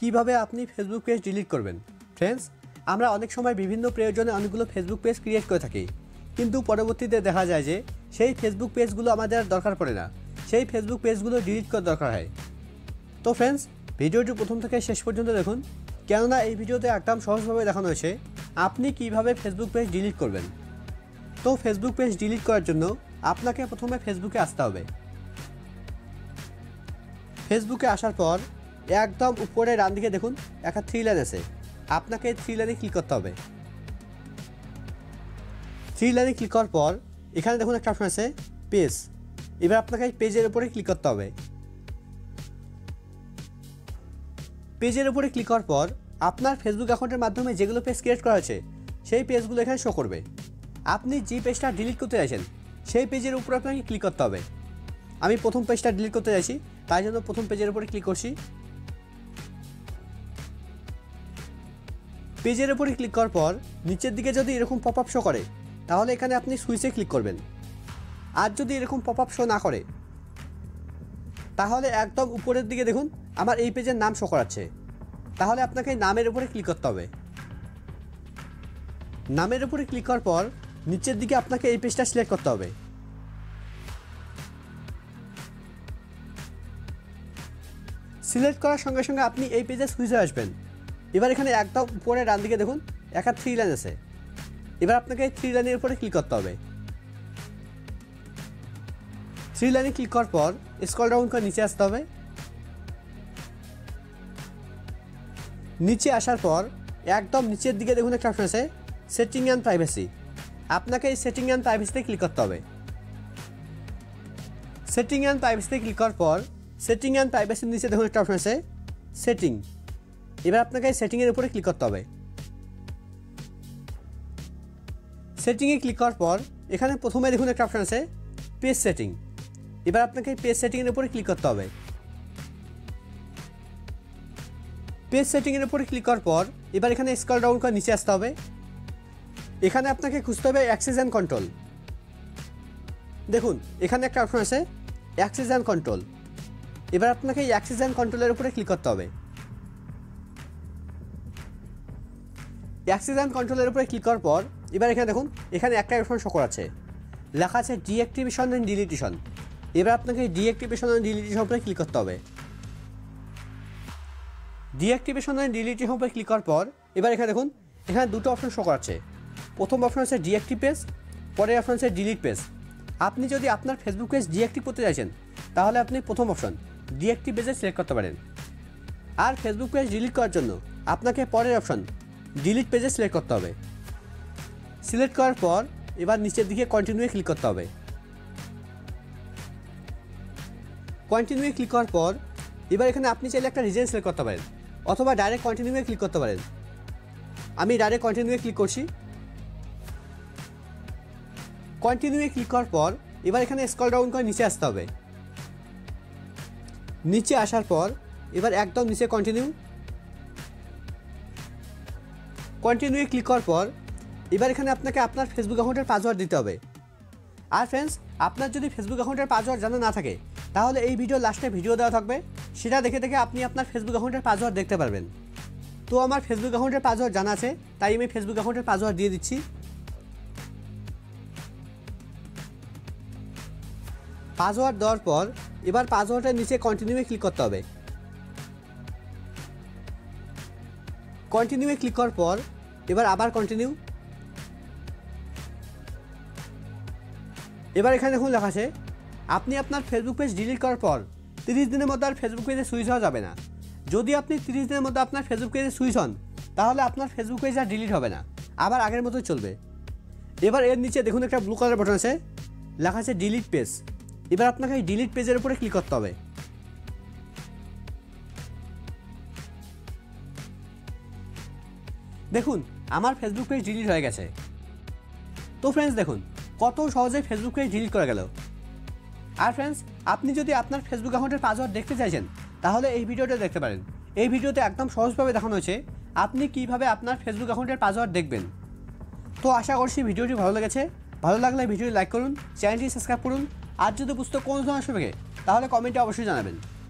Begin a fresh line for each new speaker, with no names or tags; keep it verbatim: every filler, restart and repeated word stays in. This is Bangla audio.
কিভাবে আপনি ফেসবুক পেজ ডিলিট করবেন। ফ্রেন্ডস, আমরা অনেক সময় বিভিন্ন প্রয়োজনে অনেকগুলো ফেসবুক পেজ ক্রিয়েট করে থাকি, কিন্তু পরবর্তীতে দেখা যায় যে সেই ফেসবুক পেজগুলো আমাদের আর দরকার পড়ে না, সেই ফেসবুক পেজগুলো ডিলিট করার দরকার হয়। তো ফ্রেন্ডস, ভিডিওটি প্রথম থেকে শেষ পর্যন্ত দেখুন, কেননা এই ভিডিওতে একদম সহজভাবে দেখানো হয়েছে আপনি কিভাবে ফেসবুক পেজ ডিলিট করবেন। তো ফেসবুক পেজ ডিলিট করার জন্য আপনাকে প্রথমে ফেসবুকে আসতে হবে। ফেসবুকে আসার পর একদম উপরে ডান দিকে দেখুন একটা থ্রি লাইন আছে, আপনাকে থ্রি লাইনে ক্লিক করতে হবে। থ্রি লাইনে ক্লিক করার পর এখানে দেখুন একটা অপশন আছে পেজ, এবার আপনাকে পেজের উপরে ক্লিক করতে হবে। পেজের উপরে ক্লিক করার পর আপনার ফেসবুক অ্যাকাউন্টের মাধ্যমে যেগুলো পেজ ক্রিয়েট করা হয়েছে সেই পেজগুলো এখানে শো করবে। আপনি যে পেজটা ডিলিট করতে চাইছেন সেই পেজের উপরে আপনাকে ক্লিক করতে হবে। আমি প্রথম পেজটা ডিলিট করতে চাইছি, তাই জন্য প্রথম পেজের উপরে ক্লিক করছি। পেজের উপরে ক্লিক করার পর নিচের দিকে যদি এরকম পপ আপ শো করে তাহলে এখানে আপনি সুইচে ক্লিক করবেন। আর যদি এরকম পপ আপ শো না করে তাহলে একদম উপরের দিকে দেখুন আমার এই পেজের নাম শো করাচ্ছে, তাহলে আপনাকে নামের উপরে ক্লিক করতে হবে। নামের উপরে ক্লিক করার পর নিচের দিকে আপনাকে এই পেজটা সিলেক্ট করতে হবে। সিলেক্ট করার সঙ্গে সঙ্গে আপনি এই পেজে সুইচে আসবেন। এবার এখানে একদম উপরে ডান দিকে দেখুন একটা থ্রি লাইন আছে, এবার আপনাকে এই থ্রি লাইনের উপরে ক্লিক করতে হবে। থ্রি লাইনে ক্লিক করার পর স্ক্রল ডাউন করে নিচে আসতে হবে। নিচে আসার পর একদম নিচের দিকে দেখুন একটা অপশন আছে সেটিং অ্যান্ড প্রাইভেসি, আপনাকে এই সেটিং অ্যান্ড প্রাইভেসিতে ক্লিক করতে হবে। সেটিং অ্যান্ড প্রাইভেসিতে ক্লিক করার পর সেটিং অ্যান্ড প্রাইভেসির নিচে দেখুন একটা অপশন আছে সেটিং, এবার আপনাকে এই সেটিংয়ের উপরে ক্লিক করতে হবে। সেটিংয়ে ক্লিক করার পর এখানে প্রথমে দেখুন একটা অপশন আছে পেজ সেটিং, এবার আপনাকে এই পেজ সেটিংয়ের উপরে ক্লিক করতে হবে। পেজ সেটিংয়ের উপরে ক্লিক করার পর এবার এখানে স্ক্রল ডাউন করে নিচে আসতে হবে। এখানে আপনাকে খুঁজতে হবে অ্যাক্সেস অ্যান্ড কন্ট্রোল, দেখুন এখানে একটা অপশন আছে অ্যাক্সেস অ্যান্ড কন্ট্রোল, এবার আপনাকে এই অ্যাক্সেস অ্যান্ড কন্ট্রোলের উপরে ক্লিক করতে হবে। অ্যাক্সেস অ্যান্ড কন্ট্রোলের উপরে ক্লিক করার পর এবার এখানে দেখুন এখানে একটা অপশন শো করাচ্ছে, লেখা আছে ডিঅ্যাক্টিভেশন অ্যান্ড ডিলিটেশন, এবার আপনাকে ডিঅ্যাক্টিভেশন অ্যান্ড ডিলিটেশন উপরে ক্লিক করতে হবে। ডিঅ্যাক্টিভেশন অ্যান্ড ডিলিটেশন উপরে ক্লিক করার পর এবার এখানে দেখুন এখানে দুটো অপশন শো করাচ্ছে, প্রথম অপশন আছে ডিঅ্যাক্টিভ পেজ, পরের অপশন আছে ডিলিট পেজ। আপনি যদি আপনার ফেসবুক পেজ ডিঅ্যাক্টিভ করতে চাইছেন তাহলে আপনি প্রথম অপশন ডিঅ্যাক্টিভ পেজে সিলেক্ট করতে পারেন, আর ফেসবুক পেজ ডিলিট করার জন্য আপনাকে পরের অপশন ডিলিট পেজে সিলেক্ট করতে হবে। সিলেক্ট করার পর এবার নিচের দিকে কন্টিনিউয়ে ক্লিক করতে হবে। কন্টিনিউয়ে ক্লিক করার পর এবার এখানে আপনি চাইলে একটা রিজন সিলেক্ট করতে পারেন অথবা ডাইরেক্ট কন্টিনিউয়ে ক্লিক করতে পারেন। আমি ডাইরেক্ট কন্টিনিউয়ে ক্লিক করছি। কন্টিনিউয়ে ক্লিক করার পর এবার এখানে স্ক্রল ডাউন করে নিচে আসতে হবে। নিচে আসার পর এবার একদম নিচে কন্টিনিউ, কন্টিনিউয়ে ক্লিক করার পর এবার এখানে আপনাকে আপনার ফেসবুক অ্যাকাউন্টের পাসওয়ার্ড দিতে হবে। আর ফ্রেন্ডস, আপনার যদি ফেসবুক অ্যাকাউন্টের পাসওয়ার্ড জানা না থাকে তাহলে এই ভিডিও লাস্টে ভিডিও দেওয়া থাকবে, সেটা দেখে দেখে আপনি আপনার ফেসবুক অ্যাকাউন্টের পাসওয়ার্ড দেখতে পারবেন। তো আমার ফেসবুক অ্যাকাউন্টের পাসওয়ার্ড জানা আছে, তাই আমি ফেসবুক অ্যাকাউন্টের পাসওয়ার্ড দিয়ে দিচ্ছি। পাসওয়ার্ড দেওয়ার পর এবার পাসওয়ার্ডের নিচে কন্টিনিউয়ে ক্লিক করতে হবে। কন্টিনিউয়ে ক্লিক করার পর এবার আবার কন্টিনিউ, এবার এখানে দেখুন লেখা আছে আপনি আপনার ফেসবুক পেজ ডিলিট করার পর তিরিশ দিনের মধ্যে আর ফেসবুক পেজে সুইচ হওয়া যাবে না। যদি আপনি তিরিশ দিনের মধ্যে আপনার ফেসবুক পেজে সুইচ হন তাহলে আপনার ফেসবুক পেজ আর ডিলিট হবে না, আবার আগের মতোই চলবে। এবার এর নিচে দেখুন একটা ব্লু কালার বাটন আছে, লেখা আছে ডিলিট পেজ, এবার আপনাকে এই ডিলিট পেজের উপরে ক্লিক করতে হবে। দেখুন আমার ফেসবুক পেজ ডিলিট হয়ে গেছে। তো ফ্রেন্ডস, দেখুন কত সহজে ফেসবুক পেজ ডিলিট করা গেল। আর ফ্রেন্ডস, আপনি যদি আপনার ফেসবুক অ্যাকাউন্টের পাসওয়ার্ড দেখতে চাইছেন তাহলে এই ভিডিওটা দেখতে পারেন। এই ভিডিওতে একদম সহজভাবে দেখানো হয়েছে আপনি কিভাবে আপনার ফেসবুক অ্যাকাউন্টের পাসওয়ার্ড দেখবেন। তো আশা করছি ভিডিওটি ভালো লেগেছে। ভালো লাগলে ভিডিওটি লাইক করুন, চ্যানেলটি সাবস্ক্রাইব করুন, আর যদি বুঝতে কোনো ধরনের সমস্যা থাকে তাহলে কমেন্টে অবশ্যই জানাবেন।